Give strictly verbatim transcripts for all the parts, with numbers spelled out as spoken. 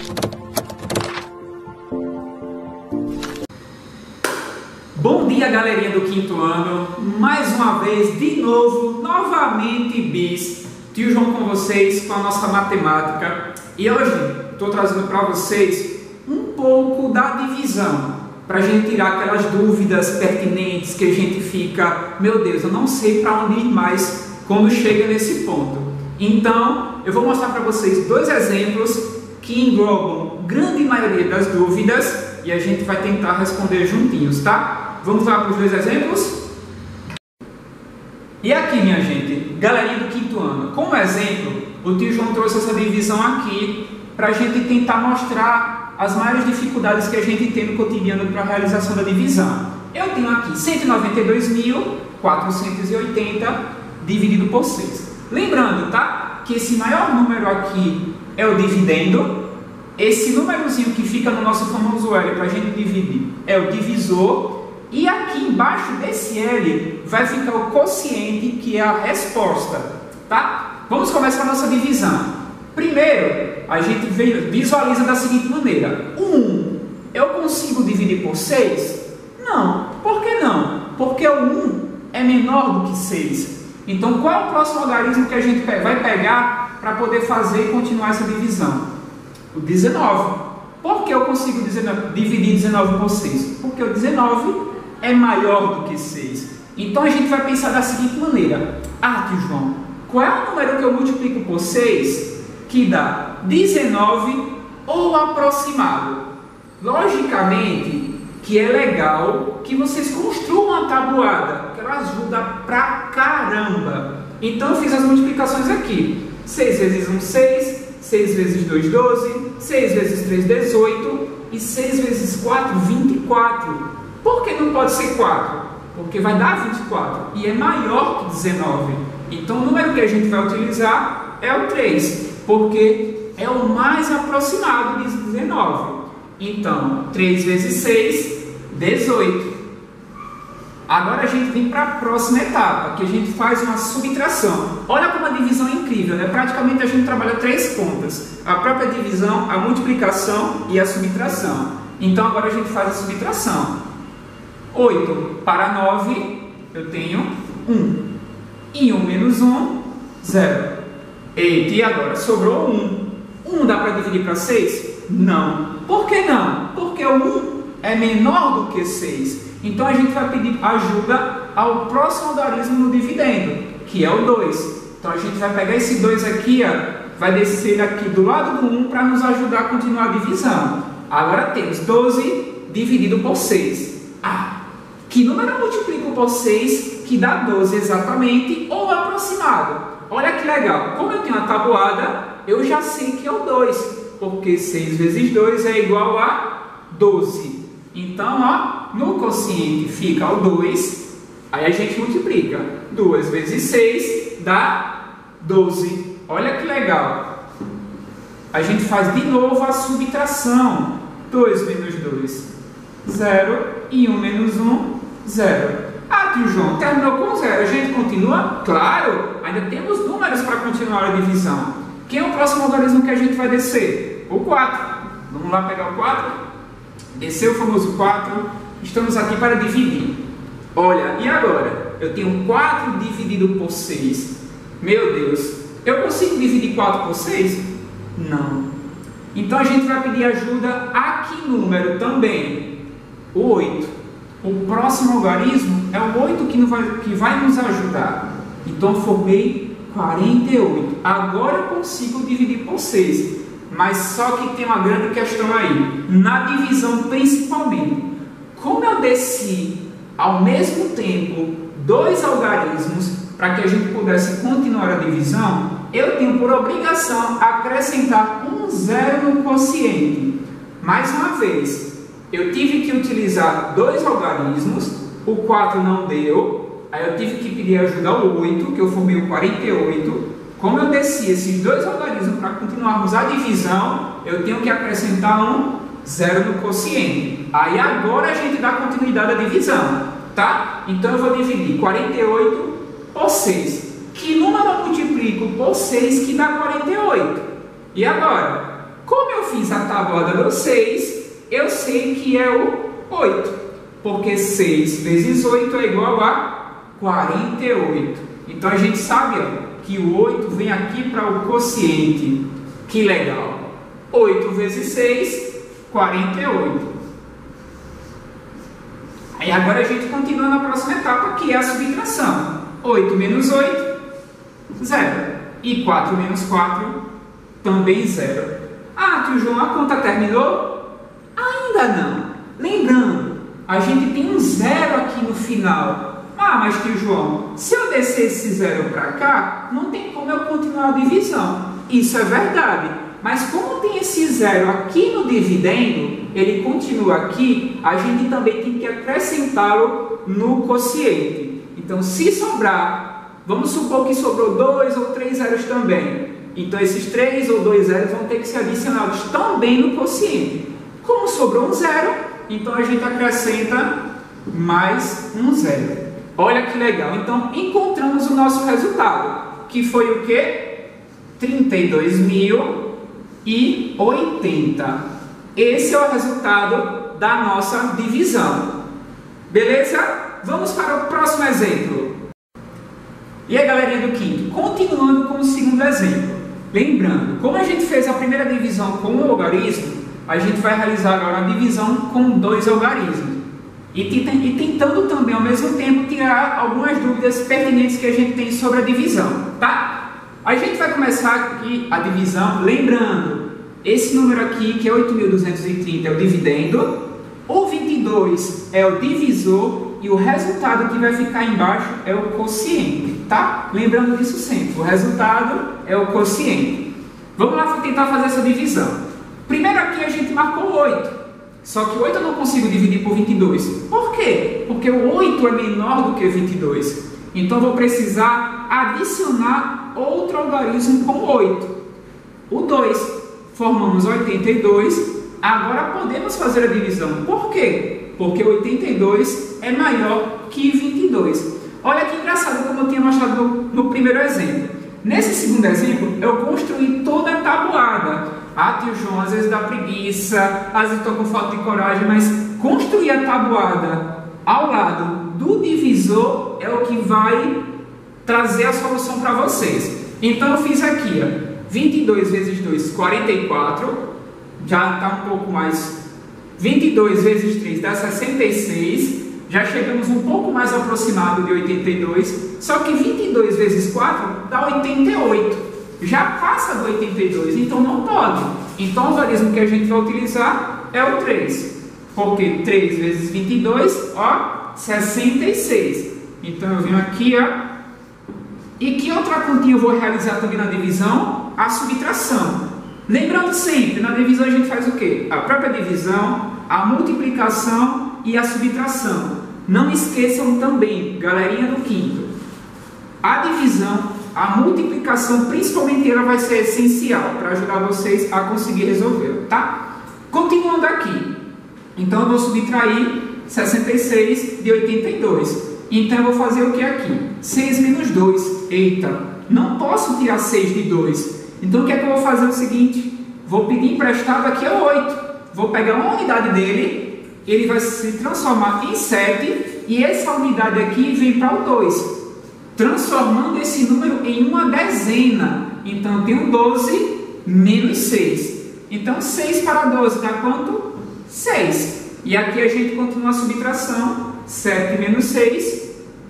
Bom dia, galerinha do quinto ano, mais uma vez, de novo, novamente bis, tio João com vocês, com a nossa matemática. E hoje estou trazendo para vocês um pouco da divisão, para a gente tirar aquelas dúvidas pertinentes que a gente fica, meu Deus, eu não sei para onde ir mais quando chega nesse ponto. Então, eu vou mostrar para vocês dois exemplos que englobam grande maioria das dúvidas e a gente vai tentar responder juntinhos, tá? Vamos lá para os dois exemplos? E aqui, minha gente, galerinha do quinto ano, como exemplo, o tio João trouxe essa divisão aqui para a gente tentar mostrar as maiores dificuldades que a gente tem no cotidiano para a realização da divisão. Eu tenho aqui cento e noventa e dois mil quatrocentos e oitenta dividido por seis. Lembrando, tá? Que esse maior número aqui é o dividendo. Esse númerozinho que fica no nosso famoso L para a gente dividir é o divisor. E aqui embaixo desse L vai ficar o quociente, que é a resposta, tá? Vamos começar a nossa divisão. Primeiro, a gente visualiza da seguinte maneira. um, eu consigo dividir por seis? Não. Por que não? Porque o um é menor do que seis. Então, qual é o próximo algarismo que a gente vai pegar para poder fazer e continuar essa divisão? O dezenove. Por que eu consigo dividir dezenove por seis? Porque o dezenove é maior do que seis. Então a gente vai pensar da seguinte maneira. Ah, tio João, qual é o número que eu multiplico por seis que dá dezenove ou aproximado? Logicamente que é legal que vocês construam uma tabuada, que ela ajuda pra caramba. Então eu fiz as multiplicações aqui. seis vezes um, seis. seis vezes dois, doze. seis vezes três, dezoito. E seis vezes quatro, vinte e quatro. Por que não pode ser quatro? Porque vai dar vinte e quatro e é maior que dezenove. Então o número que a gente vai utilizar é o três, porque é o mais aproximado de dezenove. Então, três vezes seis, dezoito. Agora a gente vem para a próxima etapa, que a gente faz uma subtração. Olha como a divisão é incrível, né? Praticamente a gente trabalha três contas: a própria divisão, a multiplicação e a subtração. Então agora a gente faz a subtração. oito para nove, eu tenho um. E um menos um, zero. Eita, e agora? Sobrou um. um dá para dividir para seis? Não. Por que não? Porque o um é menor do que seis. Então a gente vai pedir ajuda ao próximo algarismo no dividendo, que é o dois. Então a gente vai pegar esse dois aqui, ó, vai descer aqui do lado do um para nos ajudar a continuar a divisão. Agora temos doze dividido por seis. Ah, que número eu multiplico por seis que dá doze exatamente ou aproximado? Olha que legal, como eu tenho a tabuada, eu já sei que é o dois, porque seis vezes dois é igual a doze. Então, ó, no quociente fica o dois, aí a gente multiplica. duas vezes seis dá doze. Olha que legal. A gente faz de novo a subtração. dois menos dois, zero. E um menos um, zero. Ah, tio João, terminou com zero. A gente continua? Claro, ainda temos números para continuar a divisão. Quem é o próximo algarismo que a gente vai descer? O quatro. Vamos lá pegar o quatro? Descer o famoso quatro. Estamos aqui para dividir. Olha, e agora? Eu tenho quatro dividido por seis. Meu Deus, eu consigo dividir quatro por seis? Não. Então a gente vai pedir ajuda a que número também? O oito. O próximo algarismo é o oito que vai, que vai nos ajudar. Então eu formei quarenta e oito. Agora eu consigo dividir por seis. Mas só que tem uma grande questão aí. Na divisão principalmente. Como eu desci ao mesmo tempo dois algarismos para que a gente pudesse continuar a divisão, eu tenho por obrigação acrescentar um zero no quociente. Mais uma vez, eu tive que utilizar dois algarismos, o quatro não deu, aí eu tive que pedir ajuda ao oito, que eu formei o quarenta e oito. Como eu desci esses dois algarismos para continuarmos a divisão, eu tenho que acrescentar um zero no quociente. Aí agora a gente dá continuidade à divisão, tá? Então eu vou dividir quarenta e oito por seis. Que número eu multiplico por seis que dá quarenta e oito? E agora? Como eu fiz a tabuada do seis, eu sei que é o oito, porque seis vezes oito é igual a quarenta e oito. Então a gente sabe ó, que o oito vem aqui para o quociente. Que legal! oito vezes seis, quarenta e oito. Aí agora a gente continua na próxima etapa, que é a subtração. oito menos oito, zero. E quatro menos quatro, também zero. Ah, tio João, a conta terminou? Ainda não. Lembrando, a gente tem um zero aqui no final. Ah, mas tio João, se eu descer esse zero para cá, não tem como eu continuar a divisão. Isso é verdade. Mas como tem esse zero aqui no dividendo, ele continua aqui, a gente também tem que acrescentá-lo no quociente. Então, se sobrar, vamos supor que sobrou dois ou três zeros também. Então, esses três ou dois zeros vão ter que ser adicionados também no quociente. Como sobrou um zero, então a gente acrescenta mais um zero. Olha que legal. Então, encontramos o nosso resultado, que foi o quê? trinta e dois mil e oitenta. Esse é o resultado da nossa divisão. Beleza? Vamos para o próximo exemplo. E aí, galerinha do quinto, continuando com o segundo exemplo. Lembrando, como a gente fez a primeira divisão com um algarismo, a gente vai realizar agora a divisão com dois algarismos. E, e tentando também, ao mesmo tempo, tirar algumas dúvidas pertinentes que a gente tem sobre a divisão, tá? A gente vai começar aqui a divisão, lembrando, esse número aqui, que é oito mil duzentos e trinta, é o dividendo, o vinte e dois é o divisor e o resultado que vai ficar embaixo é o quociente, tá? Lembrando disso sempre, o resultado é o quociente. Vamos lá tentar fazer essa divisão. Primeiro aqui a gente marcou oito, só que oito eu não consigo dividir por vinte e dois. Por quê? Porque o oito é menor do que vinte e dois. Então, vou precisar adicionar outro algarismo com oito. O dois. Formamos oitenta e dois. Agora, podemos fazer a divisão. Por quê? Porque oitenta e dois é maior que vinte e dois. Olha que engraçado, como eu tinha mostrado no, no primeiro exemplo. Nesse segundo exemplo, eu construí toda a tabuada. Ah, tio João, às vezes dá preguiça, às vezes estou com falta de coragem, mas construir a tabuada ao lado do divisor é o que vai trazer a solução para vocês. Então eu fiz aqui, ó, vinte e dois vezes dois, quarenta e quatro, já está um pouco mais, vinte e dois vezes três dá sessenta e seis, já chegamos um pouco mais aproximado de oitenta e dois, só que vinte e dois vezes quatro dá oitenta e oito, já passa do oitenta e dois, então não pode. Então o algarismo que a gente vai utilizar é o três, porque três vezes vinte e dois, ó, sessenta e seis. Então eu venho aqui, ó. E que outra continha eu vou realizar também na divisão? A subtração. Lembrando sempre, na divisão a gente faz o quê? A própria divisão, a multiplicação e a subtração. Não esqueçam também, galerinha do quinto, a divisão, a multiplicação, principalmente ela vai ser essencial para ajudar vocês a conseguir resolver, tá? Continuando aqui. Então eu vou subtrair sessenta e seis de oitenta e dois. Então eu vou fazer o que aqui? seis menos dois. Eita, não posso tirar seis de dois. Então o que é que eu vou fazer? O seguinte, vou pedir emprestado aqui a oito. Vou pegar uma unidade dele, ele vai se transformar em sete, e essa unidade aqui vem para o dois, transformando esse número em uma dezena. Então eu tenho doze menos seis. Então seis para doze dá quanto? seis. E aqui a gente continua a subtração. sete menos seis,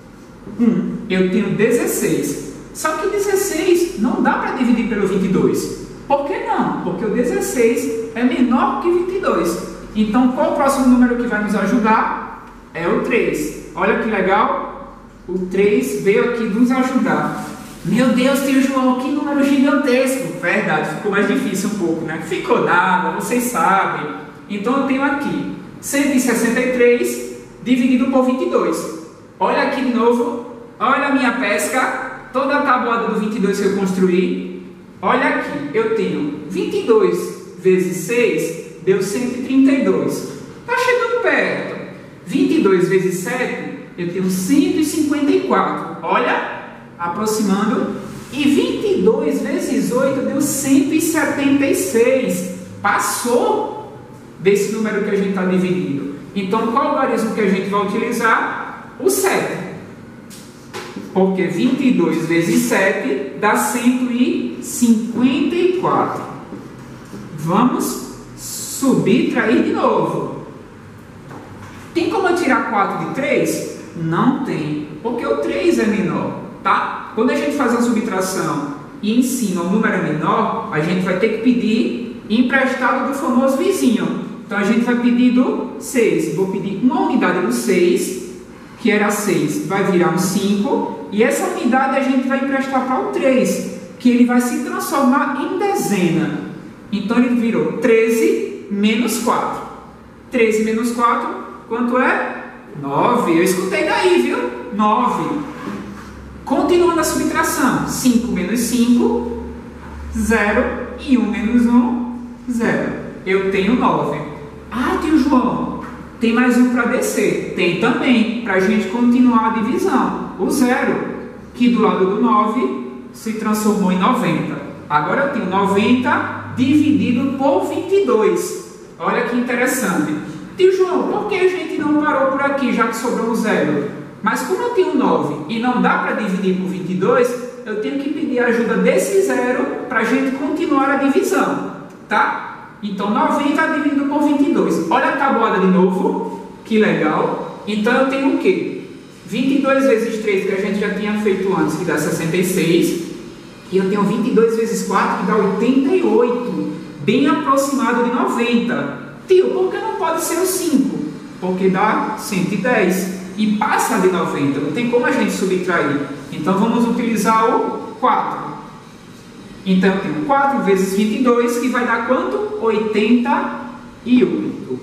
um. Eu tenho dezesseis. Só que dezesseis não dá para dividir pelo vinte e dois. Por que não? Porque o dezesseis é menor que vinte e dois. Então, qual o próximo número que vai nos ajudar? É o três. Olha que legal. O três veio aqui nos ajudar. Meu Deus, tio João, que número gigantesco. Verdade, ficou mais difícil um pouco, né? Ficou nada, vocês sabem. Então, eu tenho aqui cento e sessenta e três dividido por vinte e dois. Olha aqui de novo. Olha a minha pesca. Toda a tabuada do vinte e dois que eu construí. Olha aqui. Eu tenho vinte e dois vezes seis, deu cento e trinta e dois. Está chegando perto. vinte e dois vezes sete, eu tenho cento e cinquenta e quatro. Olha, aproximando. E vinte e dois vezes oito deu cento e setenta e seis. passou desse número que a gente está dividindo. Então, qual algarismo que a gente vai utilizar? O sete. Porque vinte e dois vezes sete dá cento e cinquenta e quatro. Vamos subtrair de novo. Tem como eu tirar quatro de três? Não tem, porque o três é menor, tá? Quando a gente faz uma subtração e ensina o número é menor, a gente vai ter que pedir emprestado do famoso vizinho. Então a gente vai pedir do seis. Vou pedir uma unidade do seis, que era seis, vai virar um cinco. E essa unidade a gente vai emprestar para o três, que ele vai se transformar em dezena. Então ele virou treze menos quatro. treze menos quatro, quanto é? nove. Eu escutei daí, viu? nove. Continuando a subtração. cinco menos cinco, zero. E um menos um, zero. Eu tenho nove. Ah, tio João, tem mais um para descer. Tem também, para a gente continuar a divisão. O zero, que do lado do nove se transformou em noventa. Agora eu tenho noventa dividido por vinte e dois. Olha que interessante. Tio João, por que a gente não parou por aqui, já que sobrou um zero? Mas como eu tenho nove e não dá para dividir por vinte e dois, eu tenho que pedir a ajuda desse zero para a gente continuar a divisão, tá? Então, noventa dividido por vinte e dois. Olha a tabuada de novo, que legal. Então, eu tenho o quê? vinte e dois vezes três, que a gente já tinha feito antes, que dá sessenta e seis. E eu tenho vinte e dois vezes quatro, que dá oitenta e oito. Bem aproximado de noventa. Tio, por que não pode ser o cinco? Porque dá cento e dez. E passa de noventa. Não tem como a gente subtrair. Então, vamos utilizar o quatro. Então, eu tenho quatro vezes vinte e dois, que vai dar quanto? oitenta e oito.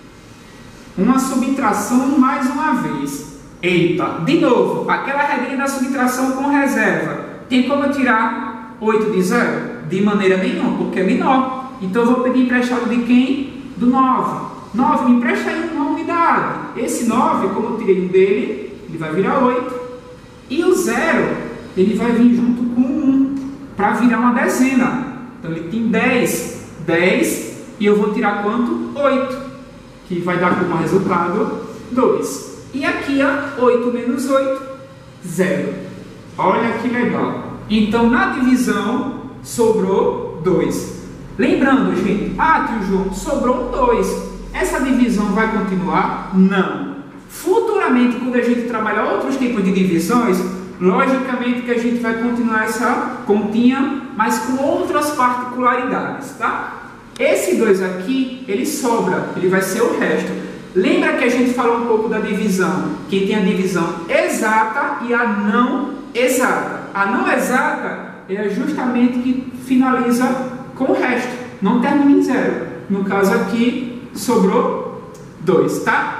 Uma subtração mais uma vez. Eita, de novo, aquela regrinha da subtração com reserva. Tem como eu tirar oito de zero? De maneira nenhuma, porque é menor. Então, eu vou pedir emprestado de quem? Do nove. nove, me empresta aí uma unidade. Esse nove, como eu tirei um dele, ele vai virar oito. E o zero, ele vai vir junto com um, para virar uma dezena. Então ele tem dez. dez e eu vou tirar quanto? oito. Que vai dar como resultado dois. E aqui, ó, oito menos oito, zero. Olha que legal. Então na divisão sobrou dois. Lembrando, gente, ah, tio João, sobrou um dois. Essa divisão vai continuar? Não. Futuramente, quando a gente trabalhar outros tipos de divisões, logicamente que a gente vai continuar essa continha, mas com outras particularidades, tá? Esse dois aqui, ele sobra, ele vai ser o resto. Lembra que a gente falou um pouco da divisão, que tem a divisão exata e a não exata. A não exata é justamente que finaliza com o resto, não termina em zero. No caso aqui, sobrou dois, tá?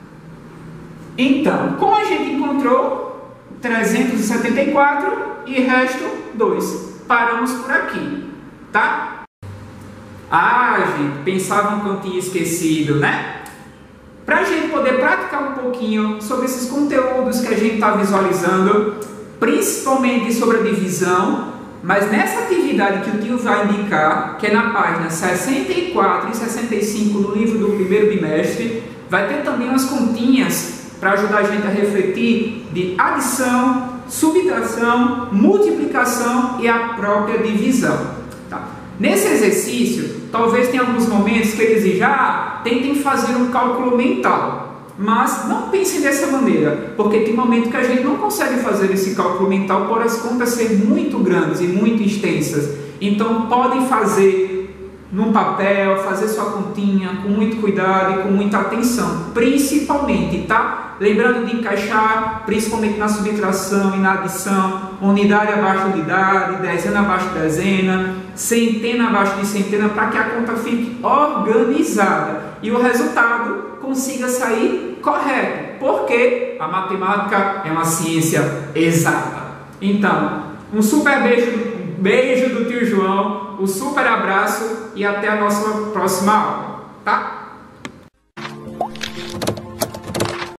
Então, como a gente encontrou trezentos e setenta e quatro e resto dois. Paramos por aqui, tá? Ah, gente, pensavam que eu tinha esquecido, né? Para a gente poder praticar um pouquinho sobre esses conteúdos que a gente está visualizando, principalmente sobre a divisão, mas nessa atividade que o tio vai indicar, que é na página sessenta e quatro e sessenta e cinco no livro do primeiro bimestre, vai ter também umas continhas para ajudar a gente a refletir de adição, subtração, multiplicação e a própria divisão. Tá? Nesse exercício, talvez tenha alguns momentos que ele exija, ah, tentem fazer um cálculo mental. Mas não pensem dessa maneira, porque tem momento que a gente não consegue fazer esse cálculo mental por as contas serem muito grandes e muito extensas. Então podem fazer num papel, fazer sua continha com muito cuidado e com muita atenção, principalmente, tá? Lembrando de encaixar, principalmente na subtração e na adição, unidade abaixo de unidade, dezena abaixo de dezena, centena abaixo de centena, para que a conta fique organizada e o resultado consiga sair correto, porque a matemática é uma ciência exata. Então, um super beijo, beijo do tio João, um super abraço e até a nossa próxima aula.